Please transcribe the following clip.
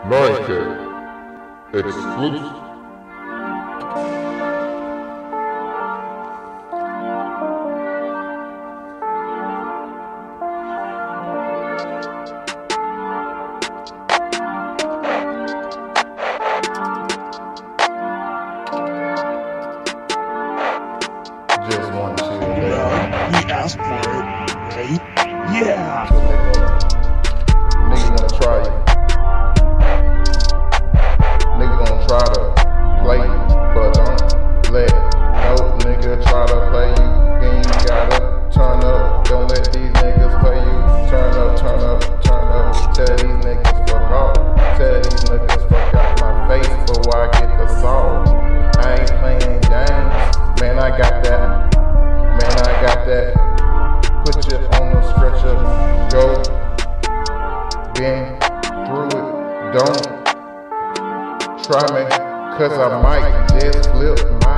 9K exclusive. Just want to He asked for it, right? Yeah. nigga gonna try you. Nigga gonna try to play you, but don't let no nigga try to play you. Then you gotta turn up. Don't let these niggas play you. Turn up, turn up, turn up. Tell these niggas fuck off. Tell these niggas fuck out my face before I get the salt. I ain't playing games. Man, I got that. Man, I got that. Put you on the stretcher. Go. Been through it. Don't try me, cause I might just flip my